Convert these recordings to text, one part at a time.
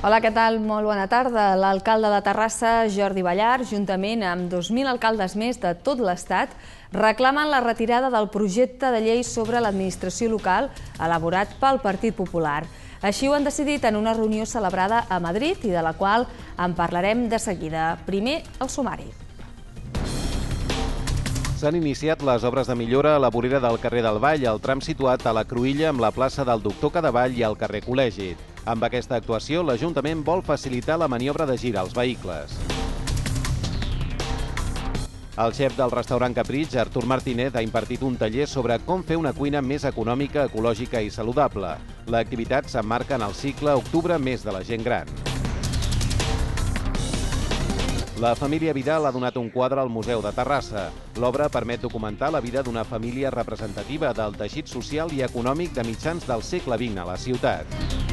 Hola, què tal? Molt bona tarda. L'alcalde de Terrassa, Jordi Ballart, juntament amb 2.000 alcaldes més de tot l'Estat, reclamen la retirada del projecte de llei sobre l'administració local elaborat pel Partit Popular. Així ho han decidit en una reunió celebrada a Madrid i de la qual en parlarem de seguida. Primer, el sumari. S'han iniciat les obres de millora a la vorera del carrer del Vall, al tram situat a la Cruïlla amb la plaça del Doctor Cadevall i al carrer Col·legi. Amb aquesta actuació, l'Ajuntament vol facilitar la maniobra de gir als vehicles. El xef del restaurant Capritx, Artur Martínez, ha impartit un taller sobre com fer una cuina més econòmica, ecològica i saludable. L'activitat s'emmarca en el cicle Octubre, mes de la gent gran. La família Vidal ha donat un quadre al Museu de Terrassa. L'obra permet documentar la vida d'una família representativa del teixit social i econòmic de mitjans del segle XX a la ciutat.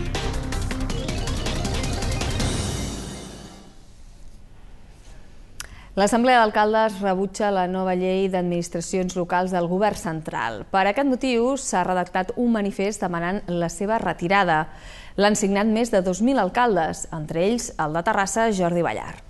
L'Assemblea d'Alcaldes rebutja la nova llei d'administracions locals del Govern central. Per aquest motiu s'ha redactat un manifest demanant la seva retirada. L'han signat més de 2.000 alcaldes, entre ells el de Terrassa, Jordi Ballart.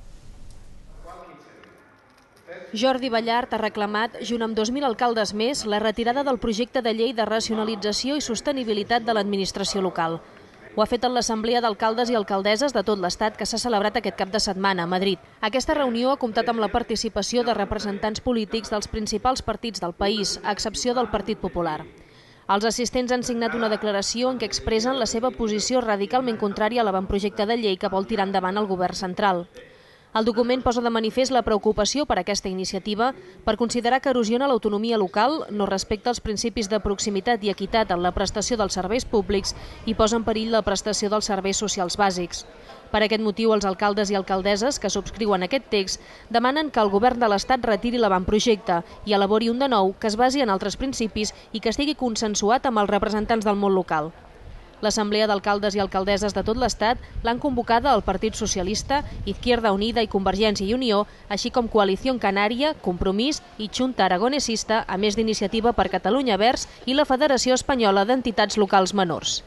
Jordi Ballart ha reclamat, junt amb 2.000 alcaldes més, la retirada del projecte de llei de racionalització i sostenibilitat de l'administració local. Ho ha fet en l'Assemblea d'Alcaldes i Alcaldesses de tot l'Estat que s'ha celebrat aquest cap de setmana a Madrid. Aquesta reunió ha comptat amb la participació de representants polítics dels principals partits del país, a excepció del Partit Popular. Els assistents han signat una declaració en què expressen la seva posició radicalment contrària a l'avantprojecte de llei que vol tirar endavant el Govern central. El document posa de manifest la preocupació per aquesta iniciativa per considerar que erosiona l'autonomia local, no respecta els principis de proximitat i equitat en la prestació dels serveis públics i posa en perill la prestació dels serveis socials bàsics. Per aquest motiu, els alcaldes i alcaldesses que subscriuen aquest text demanen que el Govern de l'Estat retiri l'avantprojecte i elabori un de nou que es basi en altres principis i que estigui consensuat amb els representants del món local. L'Assemblea d'Alcaldes i Alcaldesses de tot l'Estat l'han convocada el Partit Socialista, Izquierda Unida i Convergència i Unió, així com Coalició Canària, Compromís i Junta Aragonesista, a més d'Iniciativa per Catalunya Verds i la Federació Espanyola d'Entitats Locals Menors.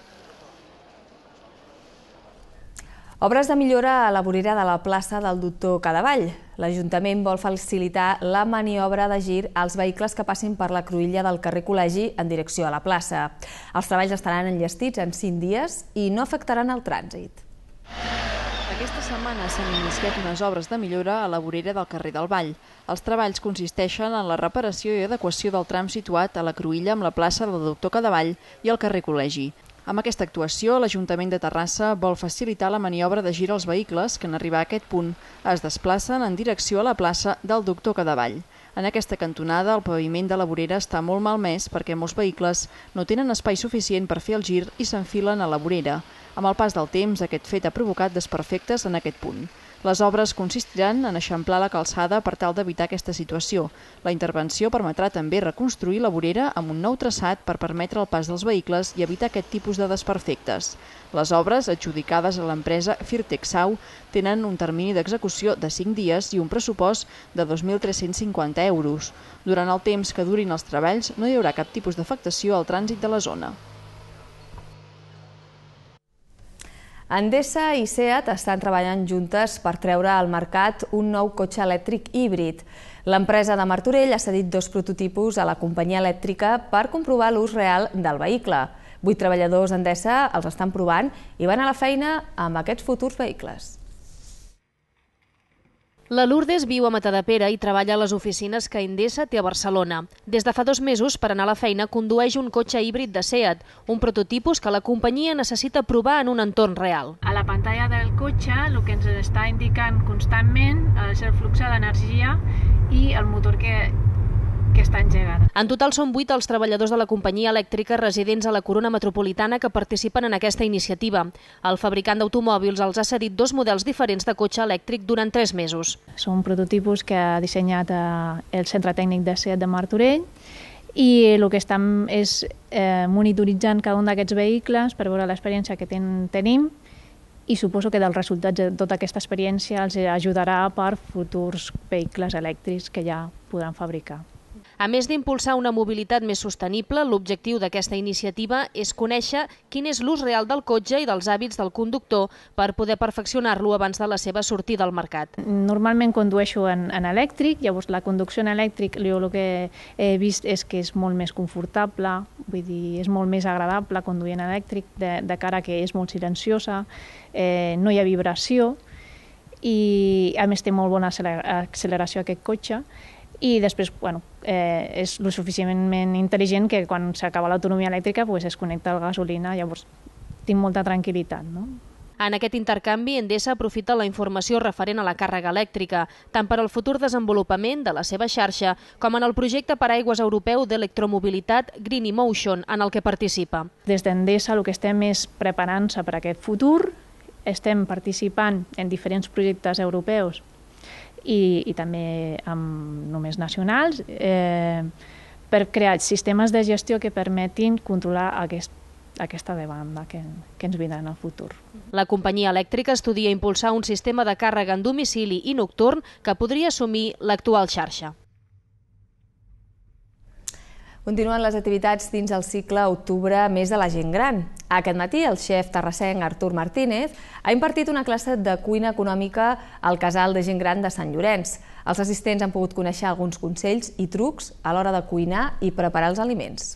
Obres de millora a la vorera de la plaça del Doctor Cadevall. L'Ajuntament vol facilitar la maniobra de gir als vehicles que passin per la cruïlla del carrer Col·legi en direcció a la plaça. Els treballs estaran enllestits en 5 dies i no afectaran el trànsit. Aquesta setmana s'han iniciat unes obres de millora a la vorera del carrer del Vall. Els treballs consisteixen en la reparació i adequació del tram situat a la cruïlla amb la plaça del Doctor Cadevall i el carrer Col·legi. Amb aquesta actuació, l'Ajuntament de Terrassa vol facilitar la maniobra de gir als vehicles que en arribar a aquest punt es desplacen en direcció a la plaça del Doctor Cadevall. En aquesta cantonada, el paviment de la vorera està molt malmès perquè molts vehicles no tenen espai suficient per fer el gir i s'enfilen a la vorera. Amb el pas del temps, aquest fet ha provocat desperfectes en aquest punt. Les obres consistiran en eixamplar la calçada per tal d'evitar aquesta situació. La intervenció permetrà també reconstruir la vorera amb un nou traçat per permetre el pas dels vehicles i evitar aquest tipus de desperfectes. Les obres, adjudicades a l'empresa Firtexau, tenen un termini d'execució de 5 dies i un pressupost de 2.350 euros. Durant el temps que durin els treballs no hi haurà cap tipus d'afectació al trànsit de la zona. Endesa i SEAT estan treballant juntes per treure al mercat un nou cotxe elèctric híbrid. L'empresa de Martorell ha cedit 2 prototipus a la companyia elèctrica per comprovar l'ús real del vehicle. 8 treballadors d'Endesa els estan provant i van a la feina amb aquests futurs vehicles. La Lourdes viu a Matadepera i treballa a les oficines que Endesa té a Barcelona. Des de fa 2 mesos, per anar a la feina, condueix un cotxe híbrid de SEAT, un prototipus que la companyia necessita provar en un entorn real. A la pantalla del cotxe el que ens està indicant constantment és el flux d'energia i el motor que està engegat. En total són 8 els treballadors de la companyia elèctrica residents a la Corona Metropolitana que participen en aquesta iniciativa. El fabricant d'automòbils els ha cedit 2 models diferents de cotxe elèctric durant 3 mesos. Són prototipus que ha dissenyat el Centre Tècnic de SEAT de Martorell i el que estem és monitoritzant cada un d'aquests vehicles per veure l'experiència que tenim i suposo que dels resultats de tota aquesta experiència els ajudarà per futurs vehicles elèctrics que ja podran fabricar. A més d'impulsar una mobilitat més sostenible, l'objectiu d'aquesta iniciativa és conèixer quin és l'ús real del cotxe i dels hàbits del conductor per poder perfeccionar-lo abans de la seva sortida al mercat. Normalment condueixo en elèctric, llavors la conducció en elèctric jo el que he vist és que és molt més confortable, vull dir, és molt més agradable conduir en elèctric de cara que és molt silenciosa, no hi ha vibració i a més té molt bona acceleració aquest cotxe. I després és lo suficientment intel·ligent que quan s'acaba l'autonomia elèctrica es connecta a la gasolina, llavors tinc molta tranquil·litat. En aquest intercanvi, Endesa aprofita la informació referent a la càrrega elèctrica, tant per al futur desenvolupament de la seva xarxa com en el projecte paraigües europeu d'electromobilitat Green Emotion, en el que participa. Des d'Endesa el que estem és preparant-se per aquest futur, estem participant en diferents projectes europeus i també només nacionals, per crear sistemes de gestió que permetin controlar aquesta demanda que ens vindrà en el futur. La companyia elèctrica estudia impulsar un sistema de càrrega en domicili i nocturn que podria assumir l'actual xarxa. Continuen les activitats dins el cicle Octubre, mes de la gent gran. Aquest matí, el xef terrassenc Artur Martínez ha impartit una classe de cuina econòmica al casal de gent gran de Sant Llorenç. Els assistents han pogut conèixer alguns consells i trucs a l'hora de cuinar i preparar els aliments.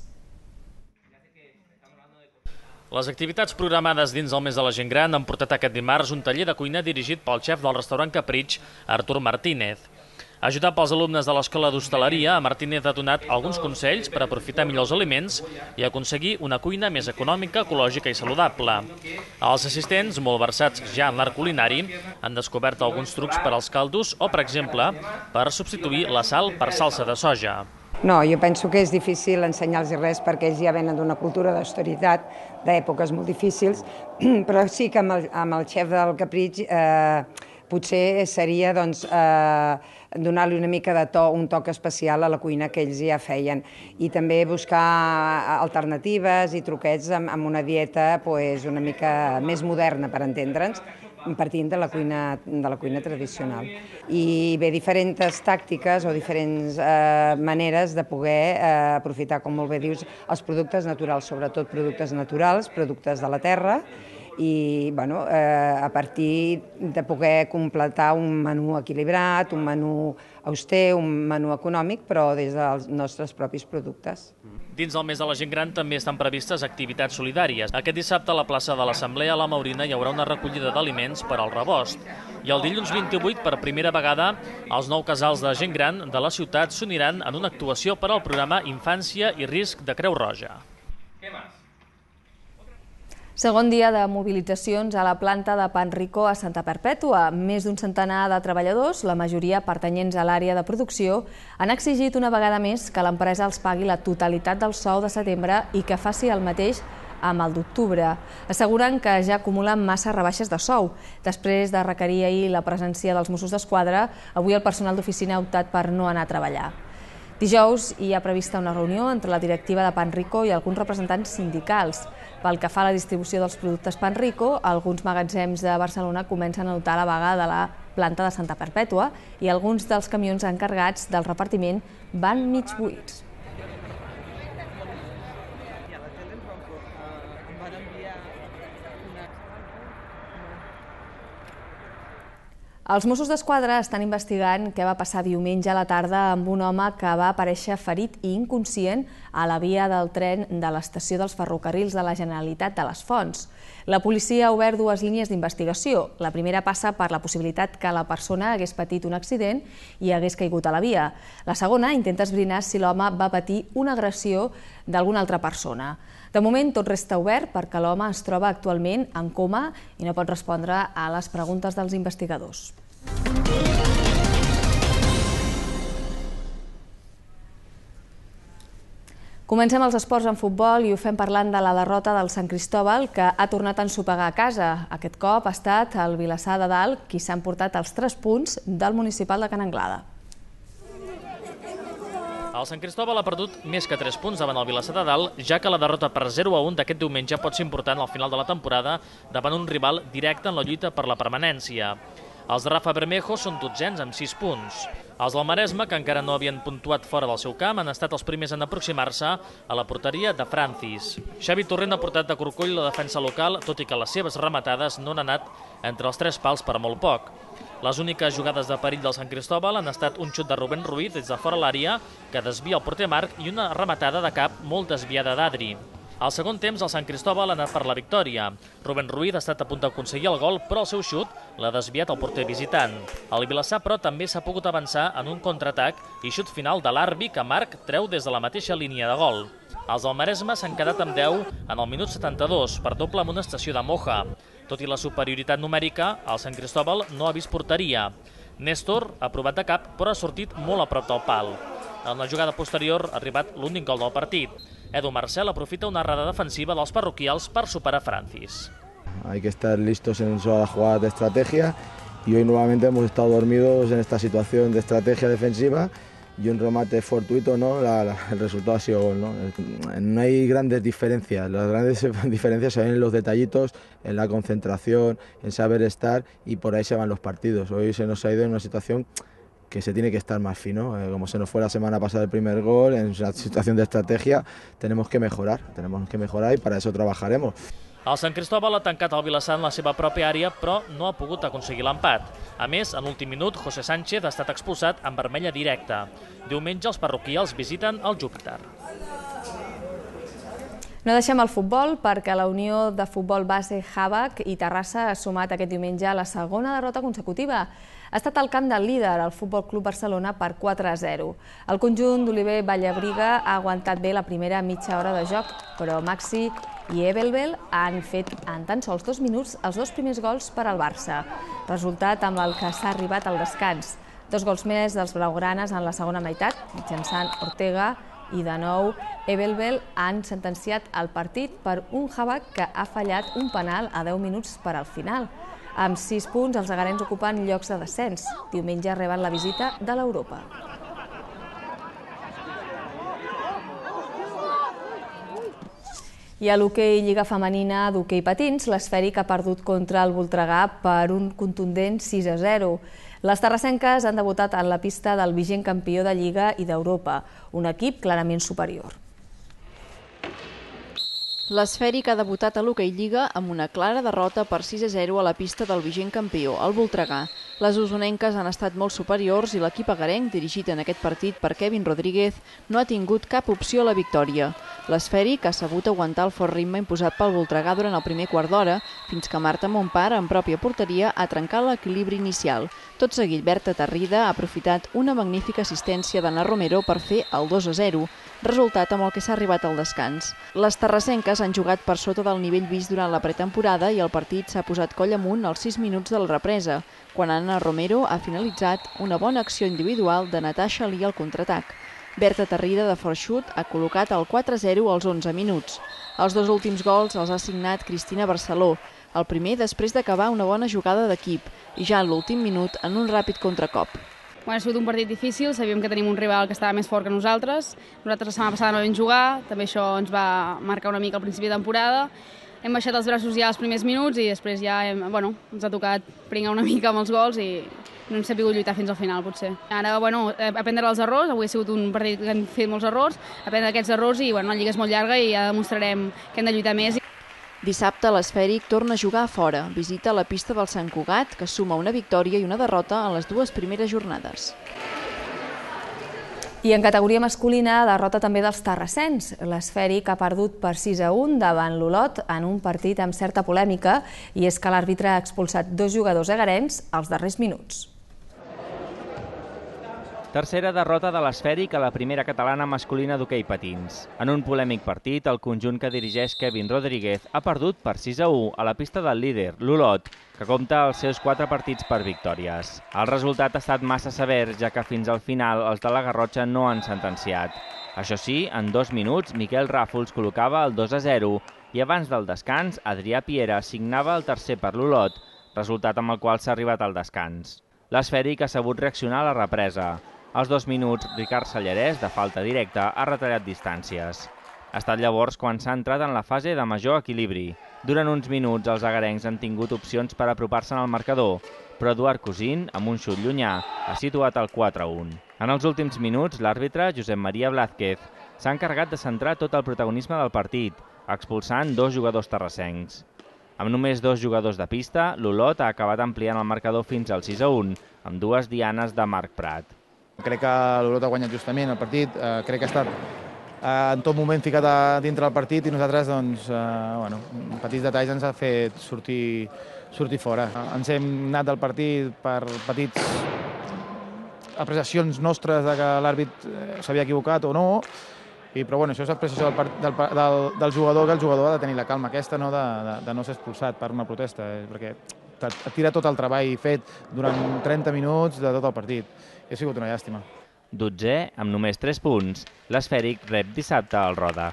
Les activitats programades dins el mes de la gent gran han portat aquest dimarts un taller de cuina dirigit pel xef del restaurant Capritx, Artur Martínez. Ajudat pels alumnes de l'Escola d'Hostaleria, Martínez ha donat alguns consells per aprofitar millor els aliments i aconseguir una cuina més econòmica, ecològica i saludable. Els assistents, molt versats ja en l'art culinari, han descobert alguns trucs per als caldos o, per exemple, per substituir la sal per salsa de soja. No, jo penso que és difícil ensenyar-los res perquè ells ja venen d'una cultura d'austeritat, d'èpoques molt difícils, però sí que amb el xef del Capritx potser seria donar-li una mica de to, un toc especial a la cuina que ells ja feien i també buscar alternatives i truquets amb una dieta una mica més moderna, per entendre'ns, partint de la cuina tradicional. I bé, diferents tàctiques o diferents maneres de poder aprofitar, com molt bé dius, els productes naturals, sobretot productes naturals, productes de la terra, i a partir de poder completar un menú equilibrat, un menú auster, un menú econòmic, però des dels nostres propis productes. Dins del mes de la gent gran també estan previstes activitats solidàries. Aquest dissabte a la plaça de l'Assemblea a la Maurina hi haurà una recollida d'aliments per al rebost. I el dilluns 28, per primera vegada, els 9 casals de gent gran de la ciutat s'uniran en una actuació per al programa Infància i Risc de Creu Roja. Segon dia de mobilitzacions a la planta de Panrico a Santa Perpètua. Més d'un centenar de treballadors, la majoria pertanyents a l'àrea de producció, han exigit una vegada més que l'empresa els pagui la totalitat del sou de setembre i que faci el mateix amb el d'octubre. Asseguren que ja acumulen massa rebaixes de sou. Després de requerir ahir la presència dels Mossos d'Esquadra, avui el personal d'oficina ha optat per no anar a treballar. Dijous hi ha prevista una reunió entre la directiva de Panrico i alguns representants sindicals. Pel que fa a la distribució dels productes Panrico, alguns magatzems de Barcelona comencen a notar la vaga de la planta de Santa Perpètua i alguns dels camions encarregats del repartiment van mig buits. Els Mossos d'Esquadra estan investigant què va passar diumenge a la tarda amb un home que va aparèixer ferit i inconscient a la via del tren de l'estació dels ferrocarrils de la Generalitat de les Fonts. La policia ha obert 2 línies d'investigació. La primera passa per la possibilitat que la persona hagués patit un accident i hagués caigut a la via. La segona intenta esbrinar si l'home va patir una agressió d'alguna altra persona. De moment, tot resta obert perquè l'home es troba actualment en coma i no pot respondre a les preguntes dels investigadors. Comencem els esports en futbol i ho fem parlant de la derrota del Sant Cristóbal, que ha tornat a ensopegar a casa. Aquest cop ha estat el Vilassar de Dalt qui s'ha emportat els 3 punts del municipal de Can Anglada. El Sant Cristóbal ha perdut més que 3 punts davant el Vilassar de Dalt, ja que la derrota per 0-1 d'aquest diumenge pot ser important al final de la temporada davant un rival directe en la lluita per la permanència. Els de Rafa Bermejo són dotzens amb 6 punts. Els del Maresme, que encara no havien puntuat fora del seu camp, han estat els primers en aproximar-se a la porteria de Francis. Xavi Torrent ha portat de corcoll la defensa local, tot i que les seves rematades no han anat entre els 3 pals per molt poc. Les úniques jugades de perill del Sant Cristóbal han estat un xut de Rubén Ruiz des de fora l'àrea, que desvia el porter Marc, i una rematada de cap molt desviada d'Adri. Al segon temps, el Sant Cristóbal ha anat per la victòria. Rubén Ruiz ha estat a punt d'aconseguir el gol, però el seu xut l'ha desviat el porter visitant. El Vilassar, però, també s'ha pogut avançar en un contraatac i xut final de l'Arbi, que Marc treu des de la mateixa línia de gol. Els del Maresme s'han quedat amb 10 en el minut 72, per doble amonestació de Moja. Tot i la superioritat numèrica, el Sant Cristóbal no ha vist porteria. Néstor ha provat de cap, però ha sortit molt a prop del pal. En la jugada posterior ha arribat l'únic gol del partit. Edu Marcel aprofita una errada defensiva dels parroquials per superar Francis. Hay que estar listos en la jugada de estrategia y hoy nuevamente hemos estado dormidos en esta situación de estrategia defensiva y un remate fortuito, ¿no? El resultado ha sido gol, ¿no? No hay grandes diferencias, las grandes diferencias se ven en los detallitos, en la concentración, en saber estar, y por ahí se van los partidos. Hoy se nos ha ido en una situación que se tiene que estar más fino, como se nos fue la semana pasada el primer gol, en una situación de estrategia tenemos que mejorar y para eso trabajaremos. El Sant Cristóbal ha tancat el Vilassar en la seva pròpia àrea, però no ha pogut aconseguir l'empat. A més, en l'últim minut, José Sánchez ha estat expulsat amb vermella directa. Diumenge els parroquials visiten el Júpiter. No deixem el futbol perquè la Unió de Futbol Base Havac i Terrassa ha sumat aquest diumenge a la segona derrota consecutiva. Ha estat al camp del líder, el Futbol Club Barcelona, per 4-0. El conjunt d'Oliver Vallabriga ha aguantat bé la primera mitja hora de joc, però Maxi i Ebelbel han fet en tan sols 2 minuts els 2 primers gols per al Barça, resultat amb el que s'ha arribat al descans. 2 gols més dels blaugranes en la segona meitat, mitjançant Ortega, i de nou Ebelbel han sentenciat el partit per un Havac que ha fallat un penal a 10 minuts per al final. Amb 6 punts, els agarens ocupen llocs de descens. Diumenge reben la visita de l'Europa. I a l'hoquei Lliga Femenina d'hoquei patins, l'Esfèric ha perdut contra el Voltregà per un contundent 6-0. Les terrassenques han debutat en la pista del vigent campió de Lliga i d'Europa, un equip clarament superior. L'Esfèric ha debutat a l'hoquei Lliga amb una clara derrota per 6-0 a la pista del vigent campió, el Voltregà. Les usonenques han estat molt superiors i l'equip agarenc, dirigit en aquest partit per Kevin Rodríguez, no ha tingut cap opció a la victòria. L'Esfèric ha sabut aguantar el fort ritme imposat pel Voltregà durant el primer quart d'hora, fins que Marta Montpar, en pròpia porteria, ha trencat l'equilibri inicial. Tot seguit, Berta Tarrida ha aprofitat una magnífica assistència d'Anna Romero per fer el 2-0, resultat amb el que s'ha arribat al descans. Les terrassenques han jugat per sota del nivell vist durant la pretemporada i el partit s'ha posat coll amunt als 6 minuts de la represa, quan Anna Romero ha finalitzat una bona acció individual de Natasha Lee al contraatac. Berta Tarrida, de fort xut, ha col·locat el 4-0 als 11 minuts. Els 2 últims gols els ha signat Cristina Barceló, el primer després d'acabar una bona jugada d'equip i ja en l'últim minut en un ràpid contracop. Ha sigut un partit difícil, sabíem que tenim un rival que estava més fort que nosaltres. Nosaltres la setmana passada no vam jugar, també això ens va marcar una mica al principi de temporada. Hem baixat els braços ja als primers minuts i després ja ens ha tocat pringar una mica amb els gols i no hem sabut lluitar fins al final, potser. Ara, aprendre els errors, avui ha sigut un partit que hem fet molts errors, aprendre aquests errors i la lliga és molt llarga i ja demostrarem que hem de lluitar més. Dissabte l'Esfèric torna a jugar a fora, visita la pista del Sant Cugat, que suma una victòria i una derrota en les 2 primeres jornades. I en categoria masculina, derrota també dels terrassens. L'Esfèric ha perdut per 6-1 davant l'Olot en un partit amb certa polèmica, i és que l'àrbitre ha expulsat 2 jugadors agarens als darrers minuts. Tercera derrota de l'Esfèric a la primera catalana masculina d'hoquei patins. En un polèmic partit, el conjunt que dirigeix Kevin Rodríguez ha perdut per 6-1 a la pista del líder, l'Olot, que compta els seus 4 partits per victòries. El resultat ha estat massa sever, ja que fins al final els de la Garrotxa no han sentenciat. Això sí, en 2 minuts, Miquel Ràfols col·locava el 2-0 i abans del descans, Adrià Piera signava el tercer per l'Olot, resultat amb el qual s'ha arribat al descans. L'Esfèric ha sabut reaccionar a la represa. Als 2 minuts, Ricard Sallarès, de falta directa, ha retallat distàncies. Ha estat llavors quan s'ha entrat en la fase de major equilibri. Durant uns minuts, els agarencs han tingut opcions per apropar-se al marcador, però Eduard Cosín, amb un xut llunyà, ha situat el 4-1. En els últims minuts, l'àrbitre, Josep Maria Blázquez, s'ha encarregat de centrar tot el protagonisme del partit, expulsant 2 jugadors terrassencs. Amb només 2 jugadors de pista, l'Olot ha acabat ampliant el marcador fins al 6-1, amb 2 dianes de Marc Prat. Crec que l'Olot ha guanyat justament el partit, crec que ha estat en tot moment ficat a dintre del partit i nosaltres, petits detalls ens ha fet sortir fora. Ens hem anat del partit per petits apreciacions nostres de que l'àrbit s'havia equivocat o no, però això és l'apreciació del jugador, que el jugador ha de tenir la calma aquesta, de no ser expulsat per una protesta, perquè tira tot el treball fet durant 30 minuts de tot el partit. I ha sigut una llàstima. 12è, amb només 3 punts, l'Esfèric rep dissabte al Roda.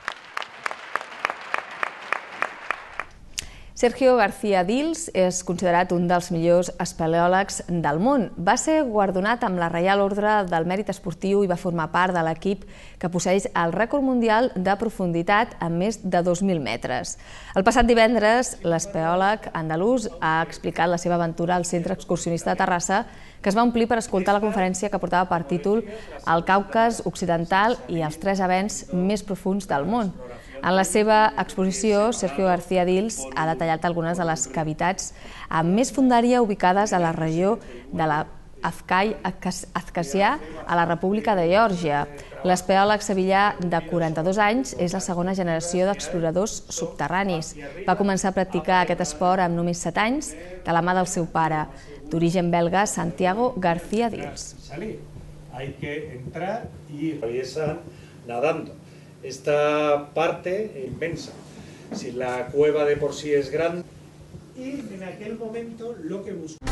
Sergio García Dils és considerat un dels millors espeleòlegs del món. Va ser guardonat amb la Reial Ordre del Mèrit Esportiu i va formar part de l'equip que posseeix el rècord mundial de profunditat amb més de 2.000 metres. El passat divendres, l'espeleòleg andalús ha explicat la seva aventura al Centre Excursionista de Terrassa, que es va omplir per escoltar la conferència que portava per títol El Caucas Occidental i els 3 vents més profuns del món. En la seva exposició, Sergio García Dils ha detallat algunes de les cavitats amb més fondària ubicades a la regió de la Afkhàzia, a la República de Geòrgia. L'espeleòleg sevillà de 42 anys és la segona generació d'exploradors subterranis. Va començar a practicar aquest esport amb només 7 anys, de la mà del seu pare, d'origen belga, Santiago García Dils. Hay que entrar y atraviesan nadando. Esta parte inmensa. Si la cueva de por sí es grande y en aquel momento lo que buscó.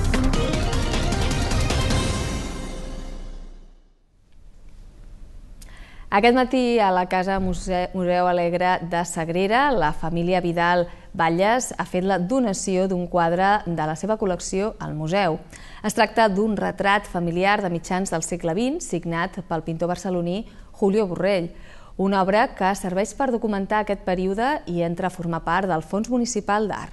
Aquest matí a la Casa Museu Alegre de Sagrera, la família Vidal Batlles ha fet la donació d'un quadre de la seva col·lecció al museu. Es tracta d'un retrat familiar de mitjans del segle XX signat pel pintor barceloní Julio Borrell, una obra que serveix per documentar aquest període i entra a formar part del Fons Municipal d'Art.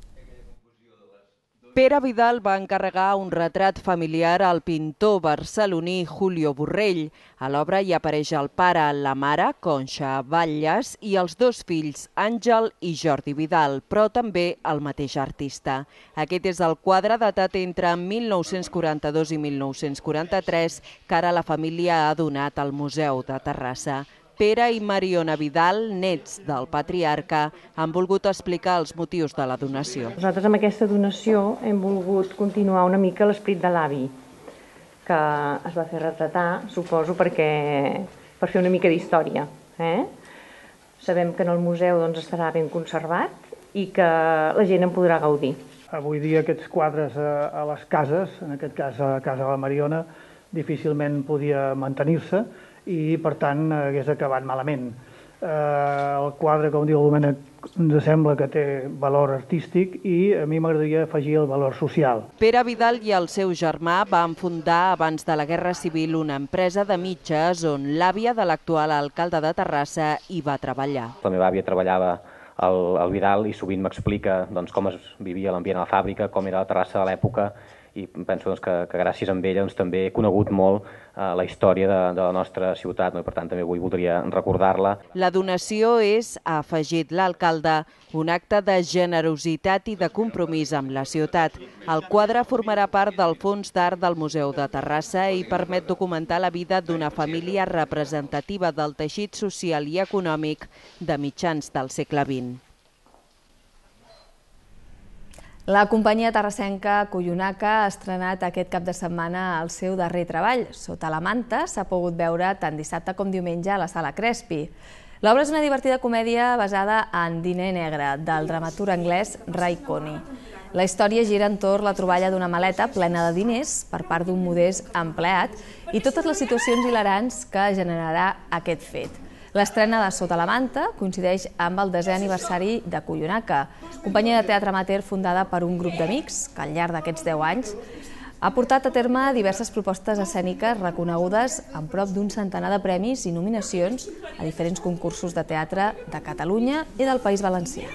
Pere Vidal va encarregar un retrat familiar al pintor barceloní Julio Borrell. A l'obra hi apareix el pare, la mare, Conxa Batlles, i els 2 fills, Àngel i Jordi Vidal, però també el mateix artista. Aquest és el quadre datat entre 1942 i 1943 que ara la família ha donat al Museu de Terrassa. Pere i Mariona Vidal, nets del patriarca, han volgut explicar els motius de la donació. Nosaltres amb aquesta donació hem volgut continuar una mica l'esperit de l'avi, que es va fer retratar, suposo, per fer una mica d'història. Sabem que en el museu estarà ben conservat i que la gent en podrà gaudir. Avui dia aquests quadres a les cases, en aquest cas a casa de la Mariona, difícilment podia mantenir-se, i per tant hagués acabat malament. El quadre, com diu el Domènec, ens sembla que té valor artístic i a mi m'agradaria afegir el valor social. Pere Vidal i el seu germà van fundar abans de la Guerra Civil una empresa de mitges on l'àvia de l'actual alcalde de Terrassa hi va treballar. La meva àvia treballava al Vidal i sovint m'explica com es vivia l'ambient a la fàbrica, com era la Terrassa de l'època, i penso que gràcies a ella també he conegut molt la història de la nostra ciutat, i per tant també avui voldria recordar-la. La donació és, ha afegit l'alcalde, un acte de generositat i de compromís amb la ciutat. El quadre formarà part del Fons d'Art del Museu de Terrassa i permet documentar la vida d'una família representativa del teixit social i econòmic de mitjans del segle XX. La companyia terrassenca Koyunaka ha estrenat aquest cap de setmana el seu darrer treball. Sota la manta s'ha pogut veure tant dissabte com diumenge a la Sala Crespi. L'obra és una divertida comèdia basada en Diner negre, del dramaturg anglès Ray Coney. La història gira entorn la troballa d'una maleta plena de diners per part d'un modest empleat i totes les situacions hilarants que generarà aquest fet. L'estrena de Sota la manta coincideix amb el 10è aniversari de Koyunaka, companyia de teatre amateur fundada per un grup d'amics que al llarg d'aquests 10 anys Ha portat a terme diverses propostes escèniques reconegudes amb prop d'un centenar de premis i nominacions a diferents concursos de teatre de Catalunya i del País Valencià.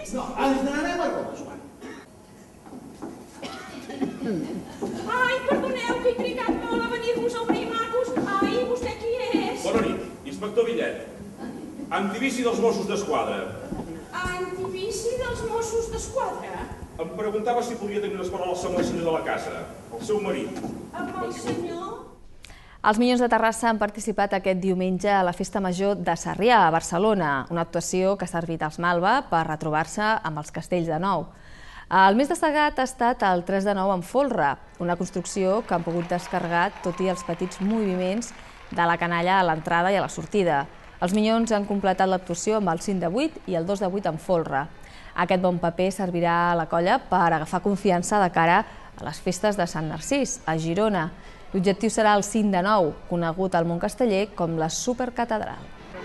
Ai, perdoneu, que he trigat molt a venir-vos a obrir, macos. Ai, vostè qui és? Bona nit, inspector Villet. Antivici dels Mossos d'Esquadra. Antivici dels Mossos d'Esquadra? Em preguntava si podia tenir unes paraules amb el senyor de la casa, el seu marit. Amb el senyor? Els Minyons de Terrassa han participat aquest diumenge a la Festa Major de Sarrià, a Barcelona, una actuació que ha servit als Malva per retrobar-se amb els castells de nou. El més destacat ha estat el 3 de 9 en folre, una construcció que han pogut descarregar tot i els petits moviments de la canalla a l'entrada i a la sortida. Els Minyons han completat l'actuació amb el 5 de 8 i el 2 de 8 en folre. Aquest bon paper servirà a la colla per agafar confiança de cara a les festes de Sant Narcís, a Girona. L'objectiu serà el 5 de 9, conegut al món casteller com la Supercatedral.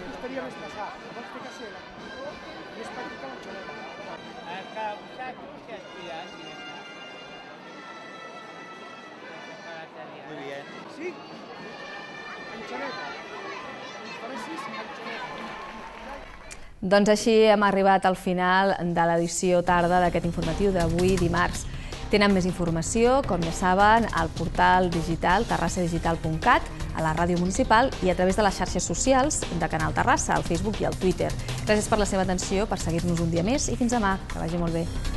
Doncs així hem arribat al final de l'edició tarda d'aquest informatiu d'avui dimarts. Tenen més informació, com ja saben, al portal digital terrassadigital.cat, a la ràdio municipal i a través de les xarxes socials de Canal Terrassa, al Facebook i al Twitter. Gràcies per la seva atenció, per seguir-nos un dia més i fins demà. Que vagi molt bé.